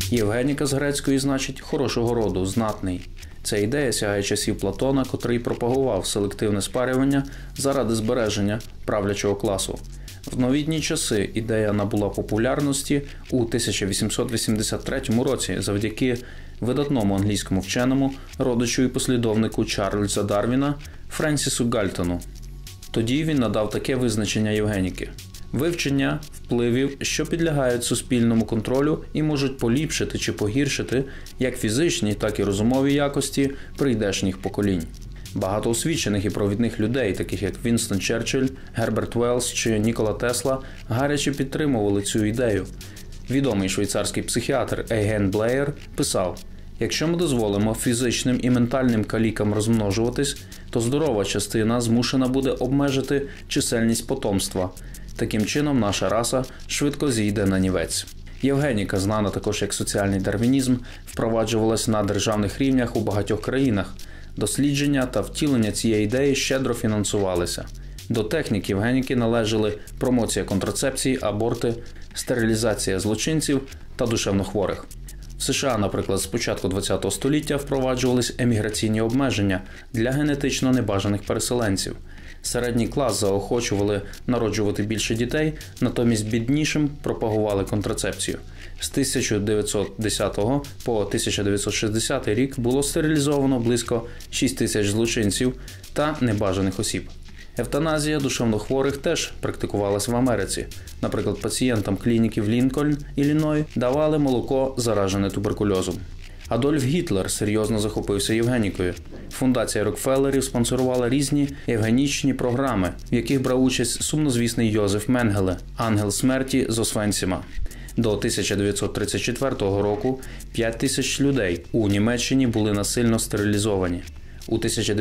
Євгеніка з грецької значить «хорошого роду», «знатний». Ця ідея сягає часів Платона, котрий пропагував селективне спарювання заради збереження правлячого класу. В новітні часи ідея набула популярності у 1883 році завдяки видатному англійському вченому, родичу і послідовнику Чарльза Дарвіна Френсісу Гальтону. Тоді він надав таке визначення Євгеніки – вивчення впливів, що підлягають суспільному контролю і можуть поліпшити чи погіршити як фізичні, так і розумові якості прийдешніх поколінь. Багато освічених і провідних людей, таких як Вінстон Черчилль, Герберт Уеллс чи Нікола Тесла, гаряче підтримували цю ідею. Відомий швейцарський психіатр Ейген Блеєр писав: «Якщо ми дозволимо фізичним і ментальним калікам розмножуватись, то здорова частина змушена буде обмежити чисельність потомства. Таким чином наша раса швидко зійде на нівець». Євгеніка, знана також як соціальний дарвінізм, впроваджувалась на державних рівнях у багатьох країнах. Дослідження та втілення цієї ідеї щедро фінансувалися. До технік Євгеніки належали промоція контрацепції, аборти, стерилізація злочинців та душевнохворих. В США, наприклад, з початку ХХ століття впроваджувались еміграційні обмеження для генетично небажаних переселенців. Середній клас заохочували народжувати більше дітей, натомість біднішим пропагували контрацепцію. З 1910 по 1960 рік було стерилізовано близько 6 тисяч злочинців та небажаних осіб. Евтаназія душевнохворих теж практикувалась в Америці. Наприклад, пацієнтам клініки в Лінкольн, Ілліной, давали молоко, заражене туберкульозом. Адольф Гітлер серйозно захопився Євгенікою. Фундація Рокфеллерів спонсорувала різні євгенічні програми, в яких брав участь сумнозвісний Йозеф Менгеле, ангел смерті з Освенцима. До 1934 року 5 тисяч людей у Німеччині були насильно стерилізовані. У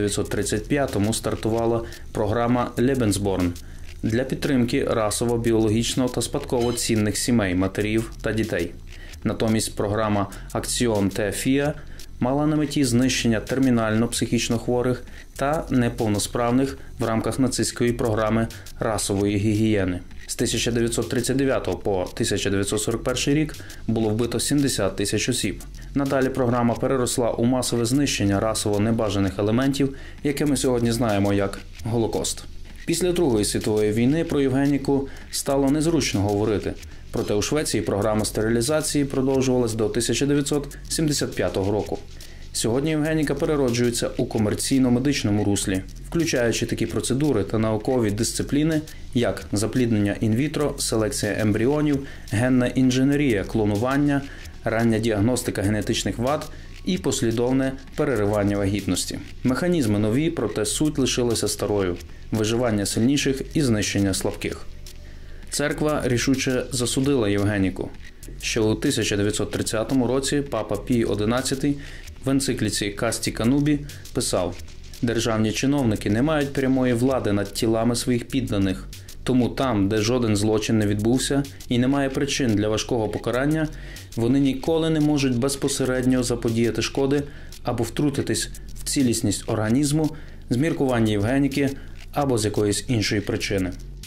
1935-му стартувала програма «Лебенсборн» для підтримки расово, біологічно та спадково цінних сімей, матерів та дітей. Натомість програма «Акціон те Фіа» мала на меті знищення термінально психічно хворих та неповносправних в рамках нацистської програми расової гігієни. З 1939 по 1941 рік було вбито 70 тисяч осіб. Надалі програма переросла у масове знищення расово небажаних елементів, яке ми сьогодні знаємо як Голокост. Після Другої світової війни про Євгеніку стало незручно говорити. Проте у Швеції програма стерилізації продовжувалась до 1975 року. Сьогодні Євгеніка перероджується у комерційно-медичному руслі, включаючи такі процедури та наукові дисципліни, як запліднення інвітро, селекція ембріонів, генна інженерія, клонування, рання діагностика генетичних вад і послідовне переривання вагітності. Механізми нові, проте суть лишилася старою – виживання сильніших і знищення слабких. Церква рішуче засудила Євгеніку. Ще у 1930 році папа Пій XI в енцикліці «Касті Канубі» писав: «Державні чиновники не мають прямої влади над тілами своїх підданих, тому там, де жоден злочин не відбувся і немає причин для важкого покарання, вони ніколи не можуть безпосередньо заподіяти шкоди або втрутитись в цілісність організму з міркування Євгеніки або з якоїсь іншої причини».